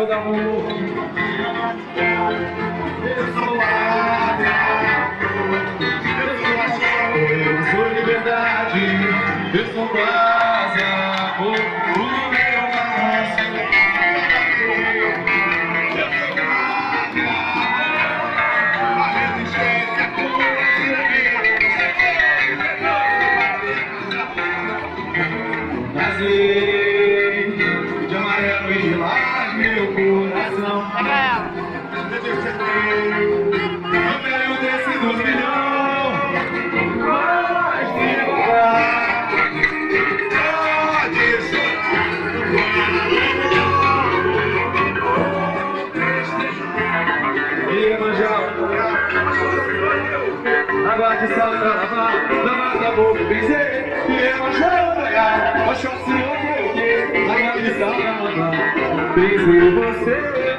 todo amor. Eu sou água, eu sou liberdade, eu sou quase amor. O meu manso, eu sou água, a resistência nasci de amarelo e lilás meu coração. No meio desse 2 milhões, mas pode chorar. Iemanjá, água de sal pra lavar, na mata vou me benzer. Iemanjá, oxóssi, água de sal pra lavar, benzer você.